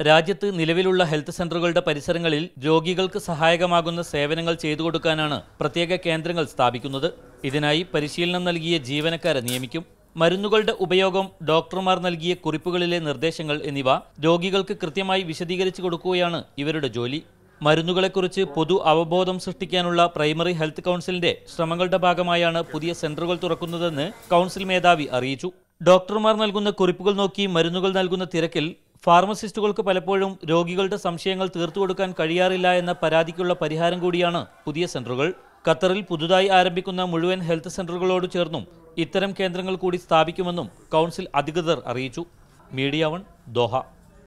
രാജ്യത്ത് നിലവിലുള്ള ഹെൽത്ത് സെന്ററുകളുടെ പരിസരങ്ങളിൽ രോഗികൾക്ക് സഹായകമാകുന്ന സേവനങ്ങൾ ചെയ്തു കൊടുക്കാനാണ് പ്രത്യേക കേന്ദ്രങ്ങൾ സ്ഥാപിക്കുന്നത്. ഇതിനായി പരിശീലനം നൽകിയ ജീവനക്കാരെ നിയമിക്കും. മരുന്നുകളുടെ ഉപയോഗം, ഡോക്ടർമാർ നൽകിയ കുറിപ്പുകളിലെ നിർദ്ദേശങ്ങൾ എന്നിവ രോഗികൾക്ക് കൃത്യമായി വിശദീകരിച്ചു കൊടുക്കുകയാണ് ഇവരുടെ ജോലി. മരുന്നുകളെക്കുറിച്ച് പൊതു അവബോധം സൃഷ്ടിക്കാനുള്ള പ്രൈമറി ഹെൽത്ത് കൗൺസിലിന്റെ ശ്രമങ്ങളുടെ ഭാഗമായാണ് പുതിയ സെന്ററുകൾ തുറക്കുന്നതെന്ന് കൗൺസിൽ മേധാവി അറിയിച്ചു. ഡോക്ടർമാർ നൽകുന്ന കുറിപ്പുകൾ നോക്കി മരുന്നുകൾ നൽകുന്ന തിരക്കിൽ ഫാർമസിസ്റ്റുകൾക്ക് പലപ്പോഴും രോഗികളുടെ സംശയങ്ങൾ തീർത്തുകൊടുക്കാൻ കഴിയാറില്ല എന്ന പരാതിക്കുള്ള പരിഹാരം കൂടിയാണ് പുതിയ സെന്ററുകൾ. ഖത്തറിൽ പുതുതായി ആരംഭിക്കുന്ന മുഴുവൻ ഹെൽത്ത് സെന്ററുകളോട് ചേർന്നും ഇത്തരം കേന്ദ്രങ്ങൾ കൂടി സ്ഥാപിക്കുമെന്നും കൗൺസിൽ അധികൃതർ അറിയിച്ചു. MediaOne, Doha.